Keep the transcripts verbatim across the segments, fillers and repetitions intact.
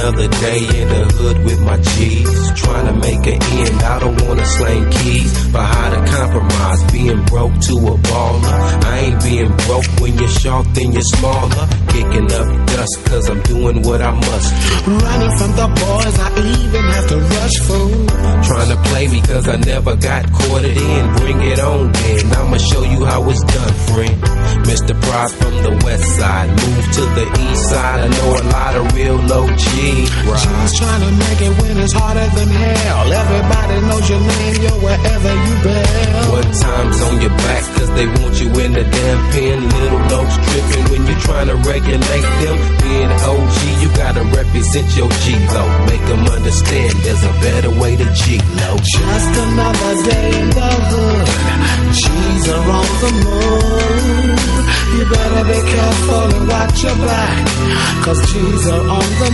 another day in the hood with my G's, trying to make an end. I don't wanna slang keys, but how to compromise being broke to a baller. I ain't being broke when you're short, then you're smaller. Kicking up dust cause I'm doing what I must do. Running from the boys, I even have to rush food. Trying to play me cause I never got caught it in. Bring it on then, I'ma show you how it's done, friend. Mister Pride from the west side, move to the east side. I know a lot of real low G. Right. She's trying to make it when it's harder than hell. Everybody knows your name, you're wherever you bail. One time's on your back cause they want you in the damn pen. Little notes tripping when you're trying to regulate them. Being O G, you gotta represent your G though. Make them understand there's a better way to G low. Just another day in the hood, G's are on the move. You better be careful and watch your back, cause G's are on the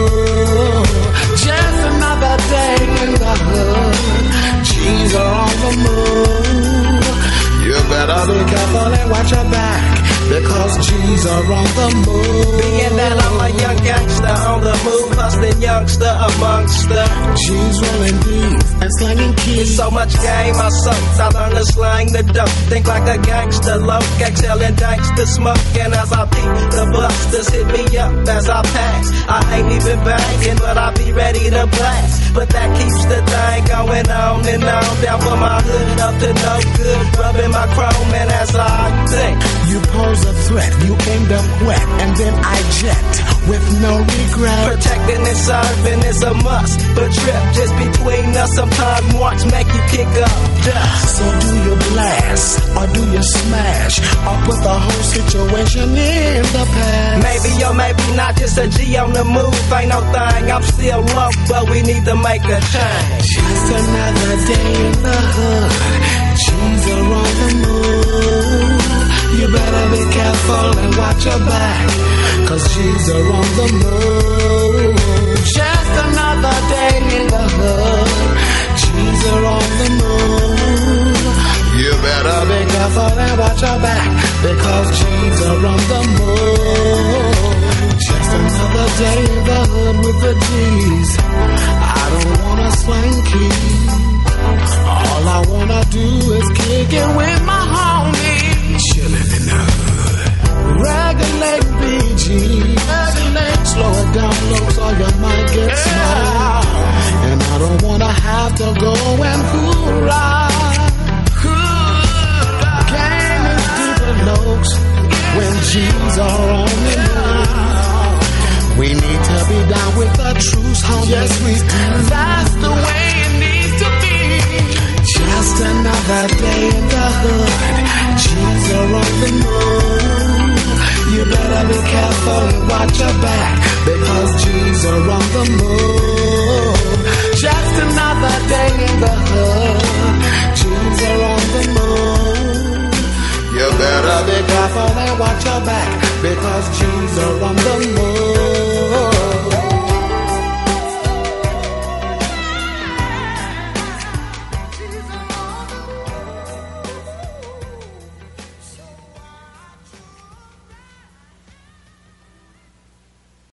move. Just another day in the hood, G's are on the move. You better be careful and watch your back, because G's are on the move. Being that I'm a young gangster on the move, hustling youngster amongst the G's rolling D's and slanging keys. It's so much game I suck, I learn to slang the dope. Think like a gangster, low, exhaling gangster smoke. And as I beat the busters, hit me up as I pass. I ain't even banging, but I be ready to blast. But that keeps the thing going on and on. Down for my hood, up to no good, rubbing my chrome. And as I think, you pose a threat, you end up wet, and then I jet with no regret. Protecting and serving is a must, but trip just between us. Sometimes marks make you kick up dust. So do you blast, or do you smash, or put the whole situation in the past? Maybe or maybe not, just a G on the move. Ain't no thing, I'm still low, but we need to make a change. Just another day in the hood, G's are on the move. You better be careful and watch your back, cause G's are on the move. Just another day in the hood, G's are on the move. You better be careful and watch your back, because G's are on the move. Just another day in the hood with the G's. I don't wanna slang keys. All I wanna do is kick it with my homies. Chillin' in the hood. Regulate B G. Regulate. Slow it down low so you might get yeah. smoked. And I don't wanna have to go and hoorah. Game is deeper notes when G's are on the move. We need to be down with the truth, homie. Yes, we do. That's the way it needs to be. Just another day in the hood, G's are on the move. You better be careful and watch your back, because G's are on the move. Just another day in the hood, G's are on the move. You better be careful and watch your back, because G's are on the move.